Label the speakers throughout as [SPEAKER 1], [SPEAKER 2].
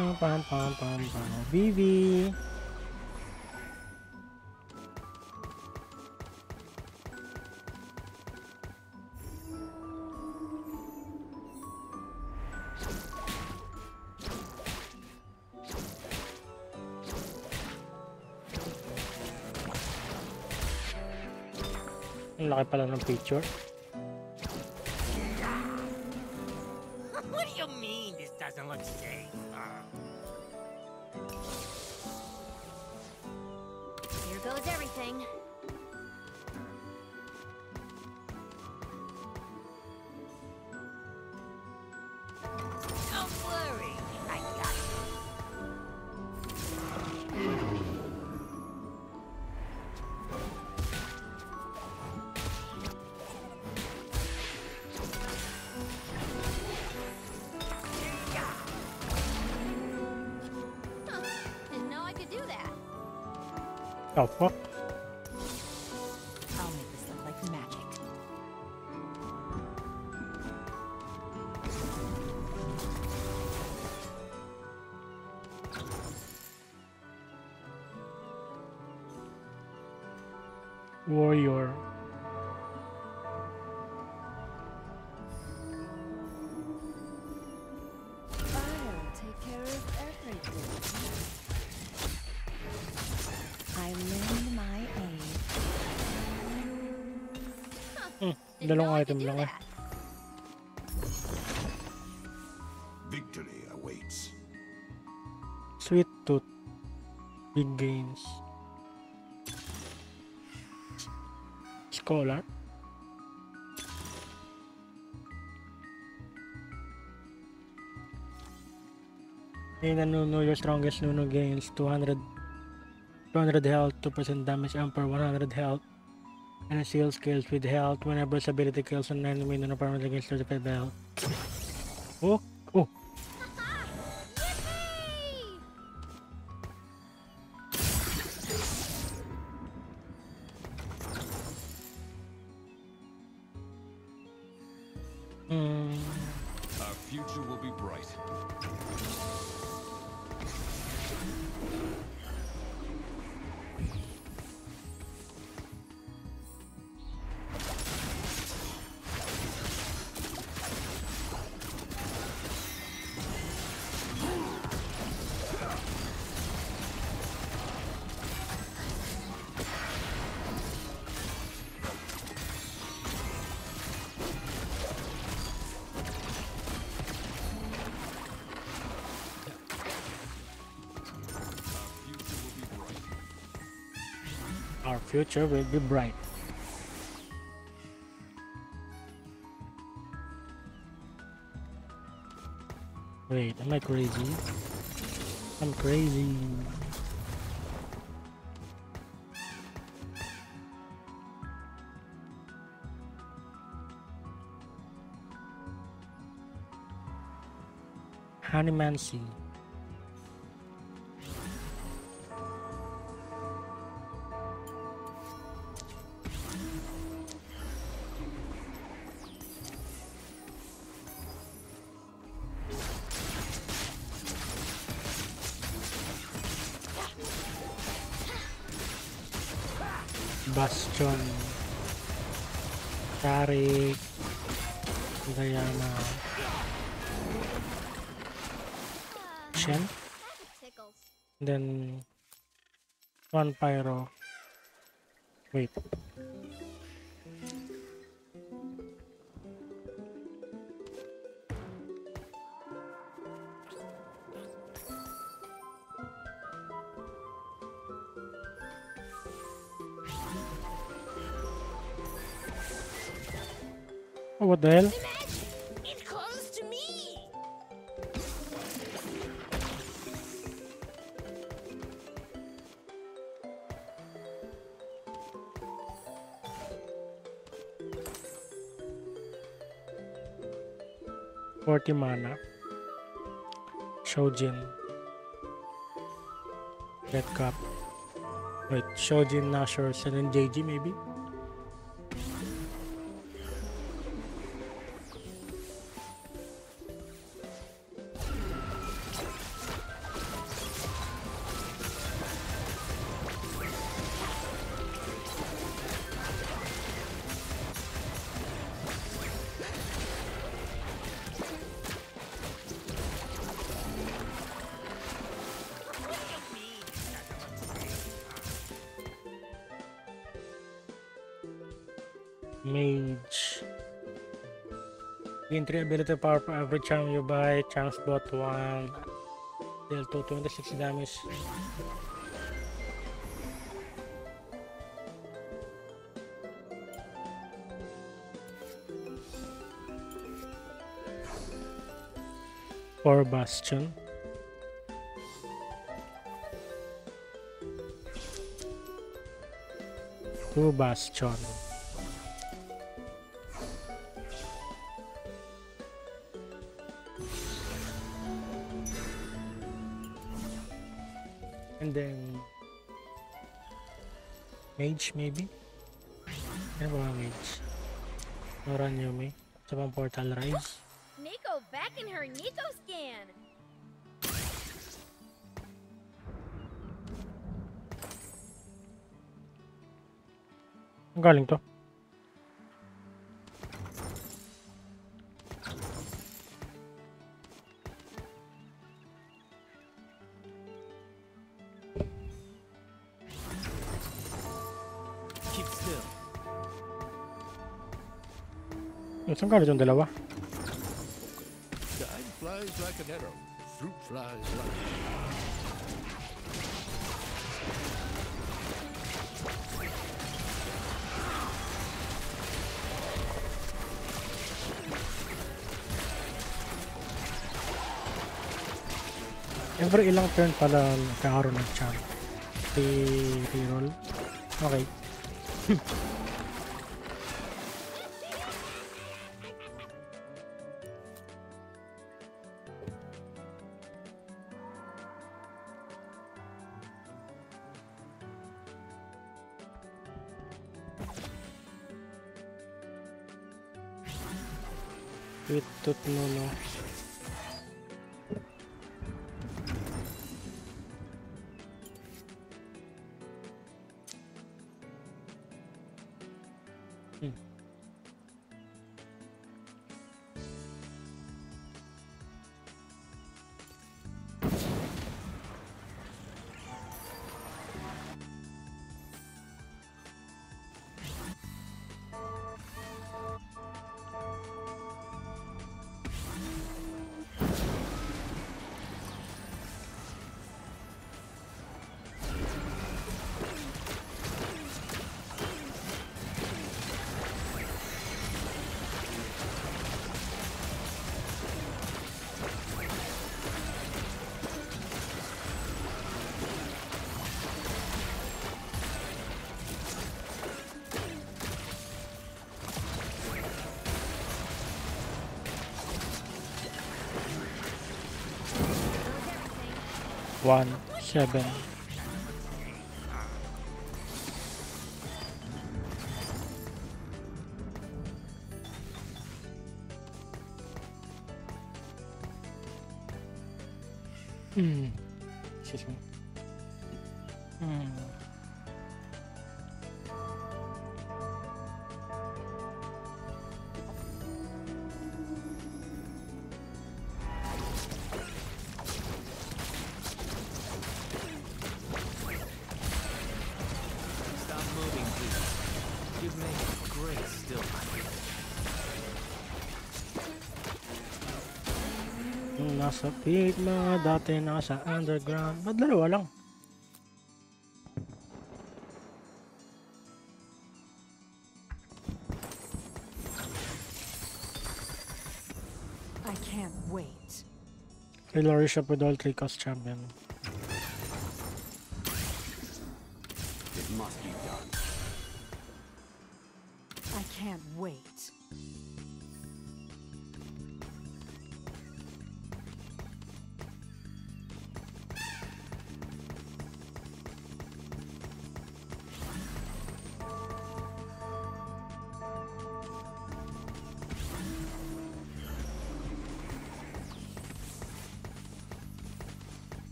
[SPEAKER 1] Pam pam pam pam. Vivi. Ang laki pala ng picture.
[SPEAKER 2] What do you mean this doesn't look safe?
[SPEAKER 3] Here goes everything.
[SPEAKER 2] Don't worry, I got it.
[SPEAKER 3] Huh. Didn't know I could do that.
[SPEAKER 1] Oh fuck.
[SPEAKER 4] I'll make this look like magic.
[SPEAKER 1] Warrior.
[SPEAKER 4] I'll take care of everything. I lend my aid.
[SPEAKER 3] Didn't
[SPEAKER 1] Dalawang
[SPEAKER 3] know I
[SPEAKER 1] item
[SPEAKER 3] could do
[SPEAKER 1] lang eh.
[SPEAKER 3] that.
[SPEAKER 5] Victory awaits.
[SPEAKER 1] Sweet tooth. Big gains. Scholar. In a Nunu, your strongest Nunu gains 200 health, 2% damage, Emperor 100 health, and a seal scales with health whenever its ability kills an enemy Nunu permanently gains 35 health. Oh, oh,
[SPEAKER 3] Yippee!
[SPEAKER 5] Our future will be bright.
[SPEAKER 1] our future will be bright. Wait, am I crazy? I'm crazy. Honeymancy. Bastion. Tarik. Diana. Shen.
[SPEAKER 3] That tickles.
[SPEAKER 1] Then one pyro. Wait. Oh, what the hell?
[SPEAKER 3] It comes to me.
[SPEAKER 1] 40 mana. Shojin. Red Cup. Wait, Shojin, Nashor, and then JG maybe? Mage. Gain 3 ability power for every charm you buy. Charms bot 1. Deal 226 damage. For Bastion. Two Bastion. And then Mage maybe? Ano ba ang Mage? Noran Yumi. Sa pang Portal Rise.
[SPEAKER 3] Nico back in her Nico scan.
[SPEAKER 1] Ang galing to?
[SPEAKER 2] Keep still.
[SPEAKER 1] Saan galing yung dalawa?
[SPEAKER 5] Time flies like an arrow. Fruit flies like...
[SPEAKER 1] Every ilang turn pala nagkakaroon ng champ. Reroll. Okay. Sweet Tooth Nuno. One, 7. Excuse me.
[SPEAKER 2] Stop moving, please. Give me grace still.
[SPEAKER 1] Yung nasa peak, mga dati nasa underground. Ba't dalawa lang?
[SPEAKER 4] I can't wait.
[SPEAKER 1] Hillary shop with all 3 cost champion.
[SPEAKER 5] It must be done.
[SPEAKER 4] I can't wait.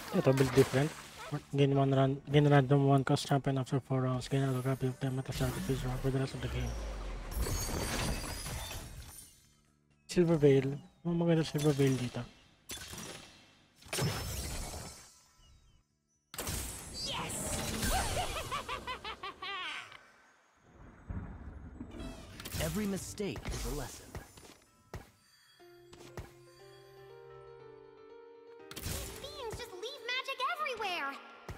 [SPEAKER 1] Ito build different. Gain random 1 cost champion after 4 rounds. Gain a copy of them at the start of each round for the rest of the game. Silver Veil. Ang maganda Silver Veil dito.
[SPEAKER 2] Every mistake is a lesson.
[SPEAKER 3] These beings just leave magic everywhere.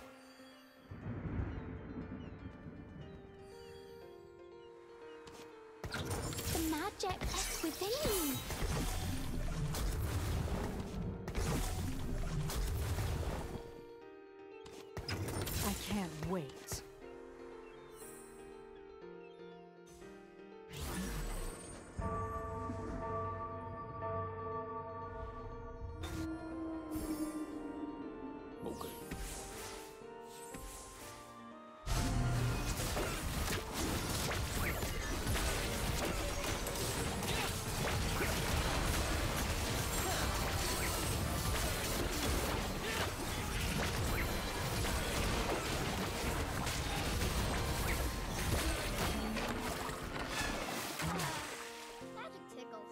[SPEAKER 3] The magic is within me.
[SPEAKER 4] I can't wait.
[SPEAKER 5] Okay.
[SPEAKER 3] Magic tickles.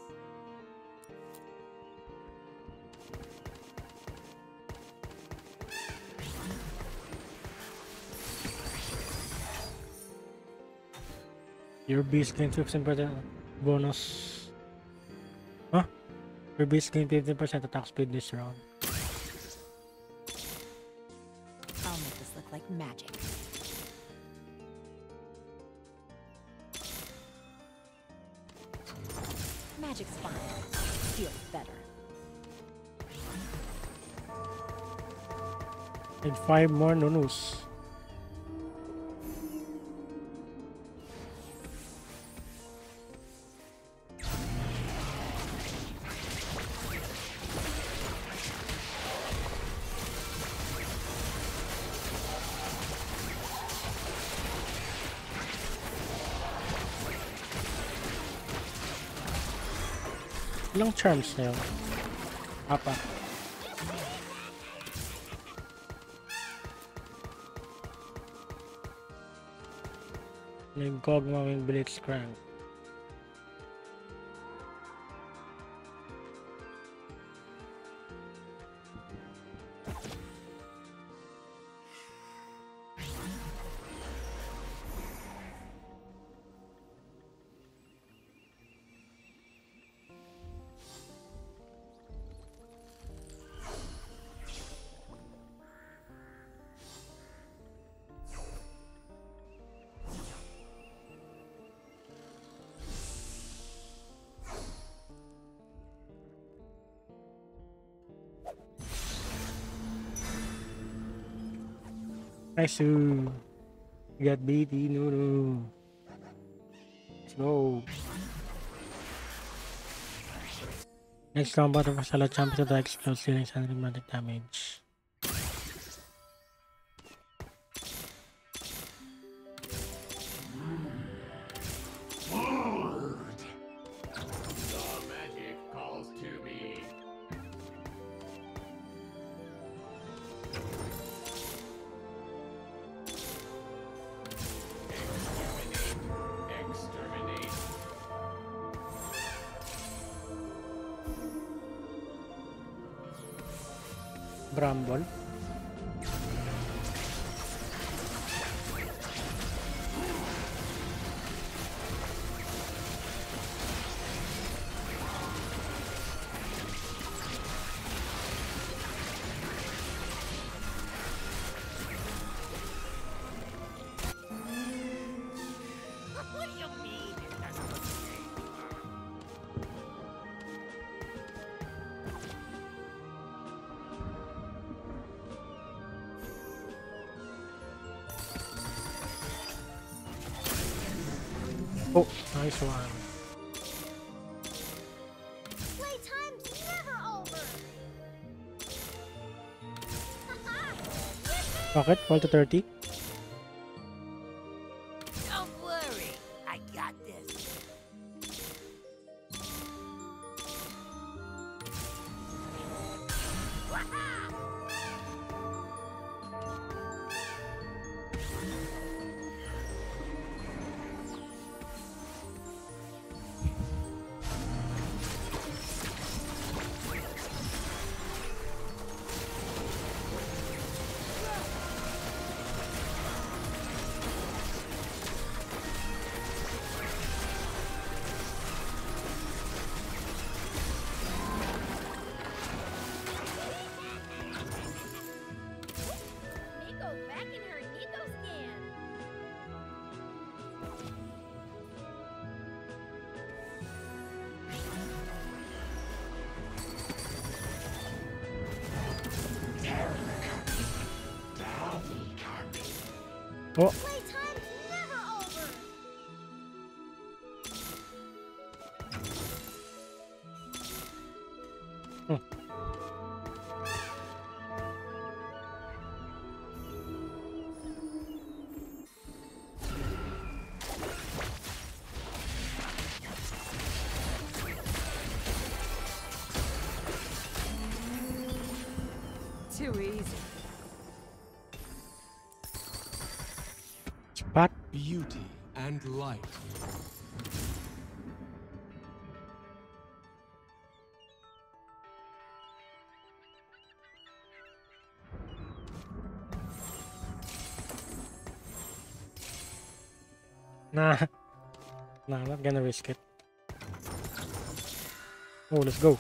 [SPEAKER 1] Your beast gains 15% bonus. Huh? Your beast gains 15% attack speed this round.
[SPEAKER 4] I'll make this look like magic. Magic's fine. Feels better.
[SPEAKER 1] And 5 more Nunus. Ilang charms na yun? Apat. May Gogma with Blitzcrank. Nice. You got BT Nunu. Let's go. Next combat of Asala champion attack explodes dealing 100 magic damage.
[SPEAKER 5] The magic calls to me. Exterminate.
[SPEAKER 1] Bramble.
[SPEAKER 2] What do you mean it doesn't look safe?
[SPEAKER 1] Oh, nice one.
[SPEAKER 3] Playtime's never over.
[SPEAKER 1] Rocket, fall to 30.
[SPEAKER 2] Don't worry, I got this.
[SPEAKER 1] Oh,
[SPEAKER 3] Playtime's never over.
[SPEAKER 4] Too easy.
[SPEAKER 1] spot.
[SPEAKER 5] Beauty and light.
[SPEAKER 1] Nah, nah, not gonna risk it. Oh, let's go.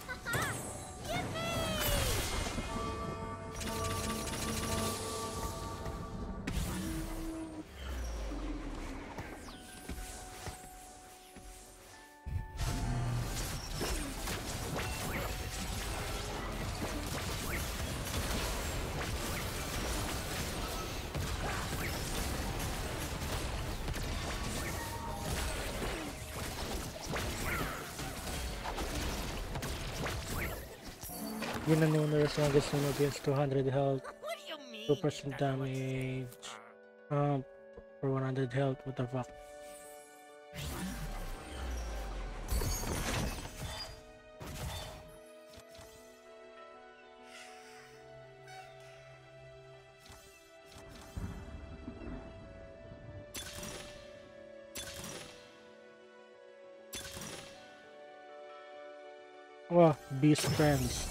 [SPEAKER 1] Ginanuno is strongest Nuno against 200 health,
[SPEAKER 2] What do you mean?
[SPEAKER 1] 2% damage, for 100 health. What the fuck? Oh, Beast Friends.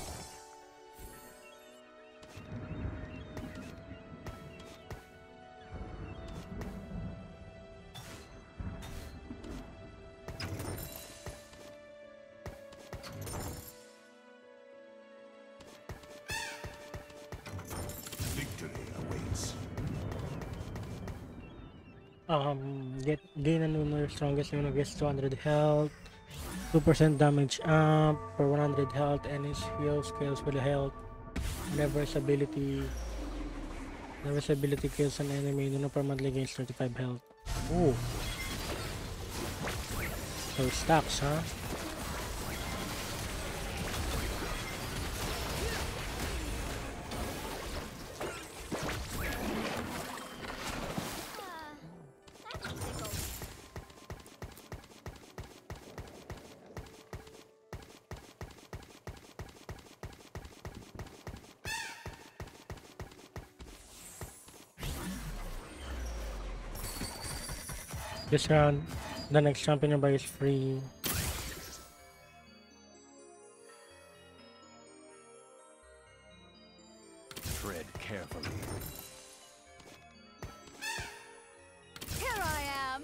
[SPEAKER 5] Victory awaits.
[SPEAKER 1] Gain a Nuno, strongest Nuno gets 200 health, 2% damage per 100 health, and his heal scales with health. Whenever his ability kills an enemy, Nuno permanently gains 35 health. Ooh. So it stacks, huh?
[SPEAKER 3] That tickles.
[SPEAKER 1] This round, the next champion you buy is free.
[SPEAKER 5] Tread carefully.
[SPEAKER 4] Here I am.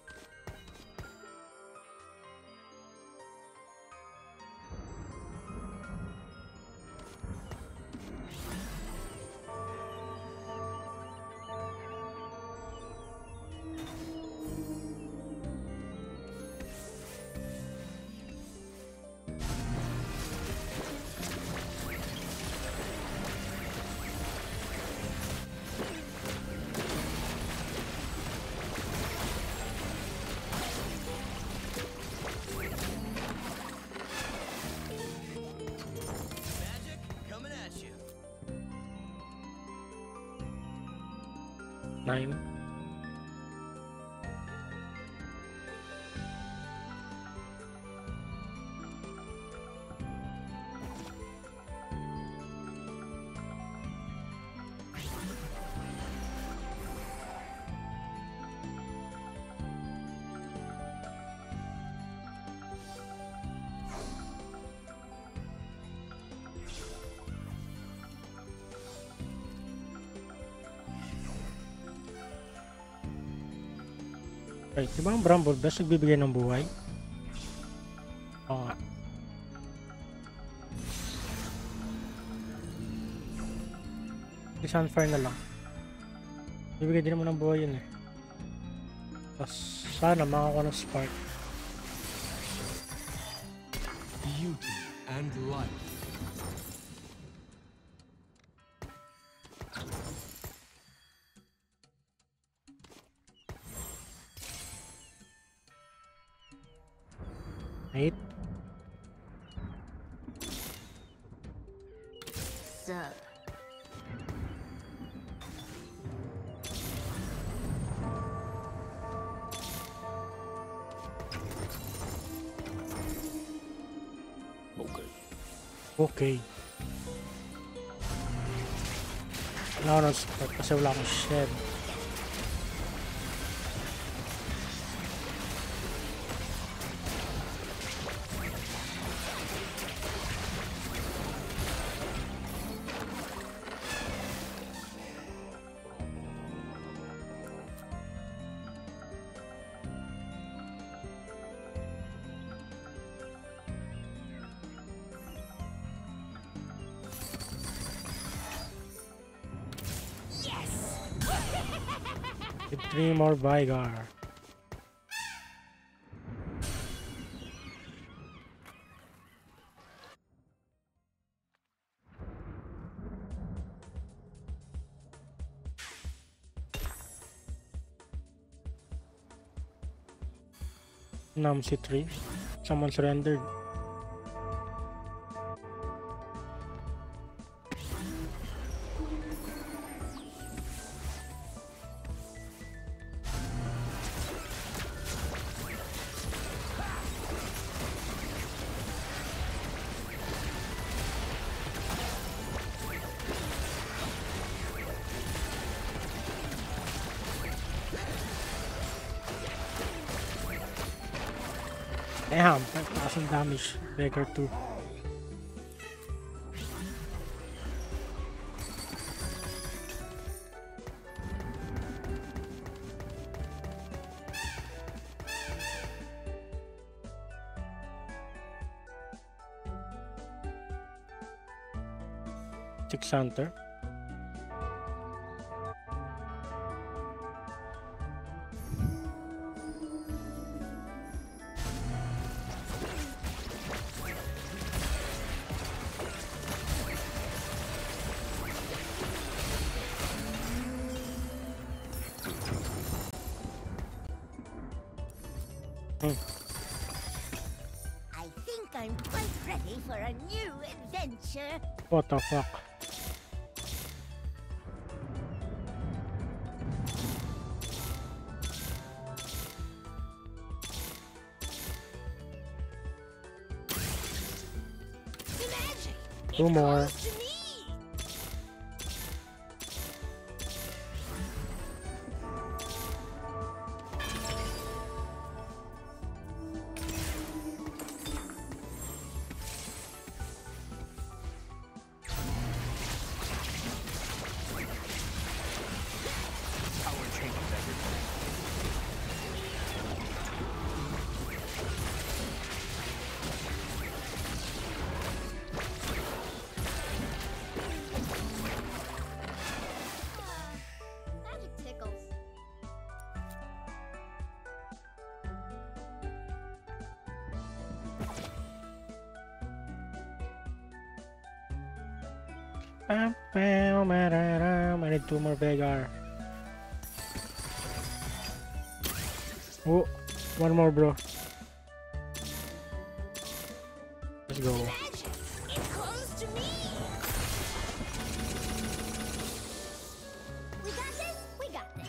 [SPEAKER 2] Magic coming at you.
[SPEAKER 1] 9. Right, di ba ang Bramble Best nagbibigay ng buhay? Oo nga. Si Sunfire na lang. Bibigay din naman ng buhay yun eh. Tapos sana makakuha ng Spark.
[SPEAKER 5] Beauty and light.
[SPEAKER 1] 8.
[SPEAKER 4] Sub.
[SPEAKER 2] Okay.
[SPEAKER 1] Okay. Wala ako ng support kasi wala akong shed. With 3 more Vigar. Namsi 3. Someone surrendered. Damn, 5,000 damage. Beggar 2. Six Hunter.
[SPEAKER 4] I think I'm quite ready for a new adventure.
[SPEAKER 1] What the fuck?
[SPEAKER 4] Magic.
[SPEAKER 1] Two more.
[SPEAKER 4] To me. Magic tickles.
[SPEAKER 1] I need 2 more Vegar. Oh, 1 more, bro. Let's go.
[SPEAKER 4] Magic. It calls to me. We got this. We got this.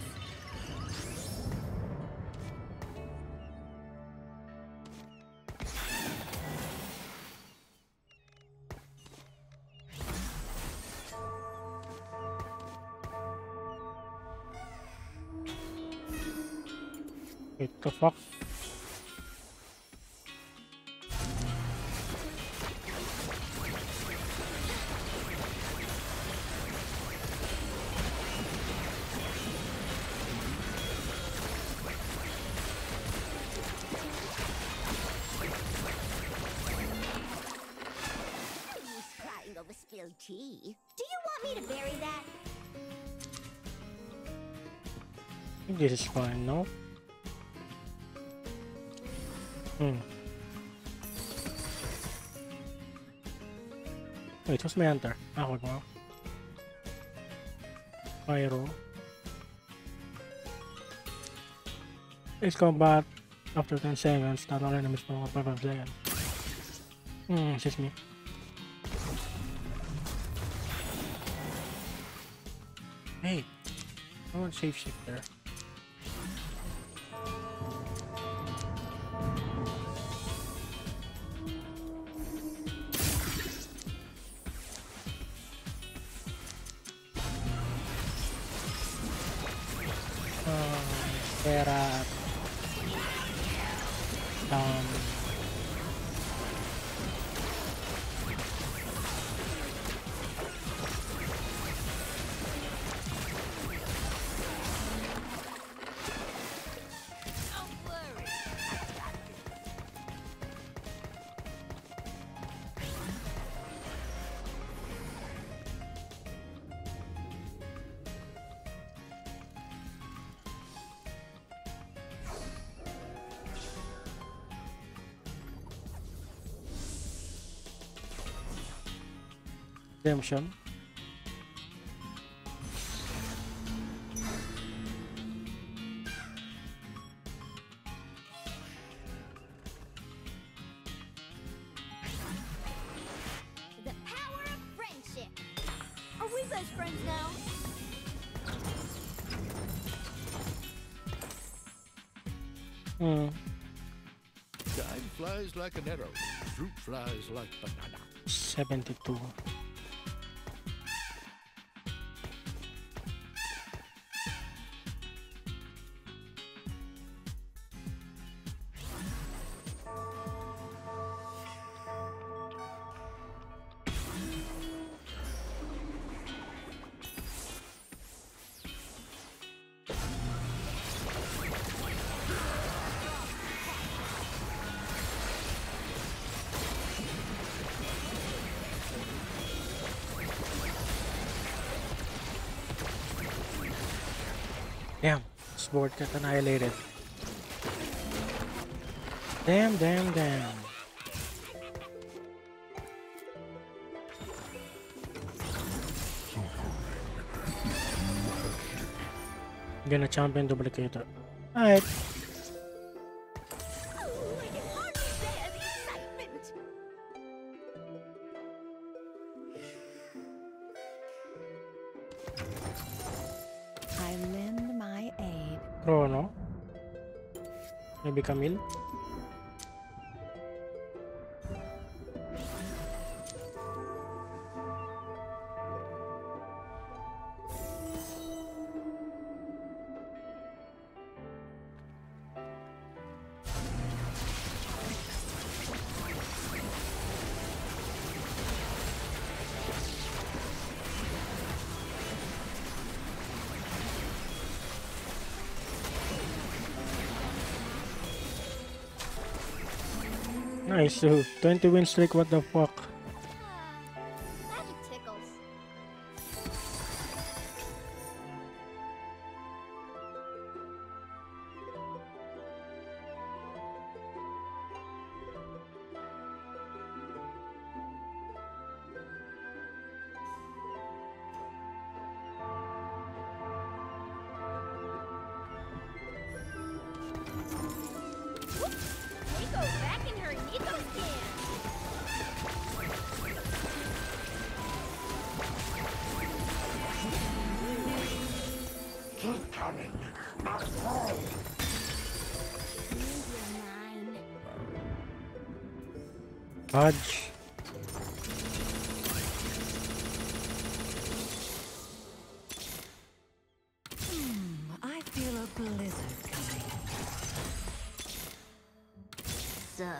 [SPEAKER 1] Wait, the fuck?
[SPEAKER 4] Who's crying over spilled tea? Do you want me to bury that?
[SPEAKER 1] I think this is fine, no? Wait, who's my hunter? Wag mo. Pyro. Ace Combat. After 10 seconds, not all enemies for 5 seconds. It's just me. Hey, I want safe shift there. Pera. Redemption.
[SPEAKER 3] The power of friendship. Are we best friends now?
[SPEAKER 6] Time flies like an arrow. Fruit flies like banana.
[SPEAKER 1] 72. Damn, this board got annihilated. Damn. I'm gonna champion duplicator. Alright.
[SPEAKER 4] Oh, I can hardly bear the excitement. I lend my aid.
[SPEAKER 1] Chrono. Maybe Camille. Nice, 20 win streak, what the fuck?
[SPEAKER 3] Magic tickles. Nico back in her Nico skin.
[SPEAKER 4] Mine.
[SPEAKER 1] Dodge.
[SPEAKER 4] I feel a blizzard coming. Sup?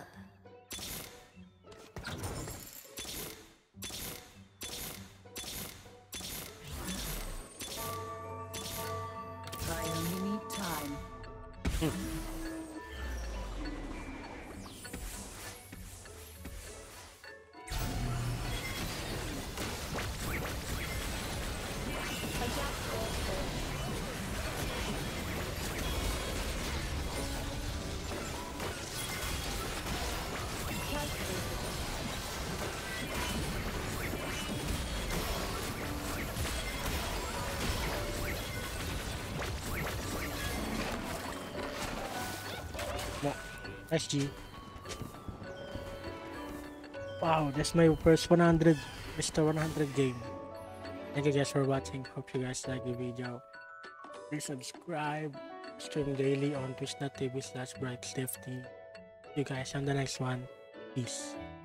[SPEAKER 4] I only need time.
[SPEAKER 1] SG. Wow, that's my first 100 Mr. 100 game. Thank you guys for watching. Hope you guys like the video. Please subscribe. Stream daily on twitch.tv/brightsafety. See you guys on the next one. Peace.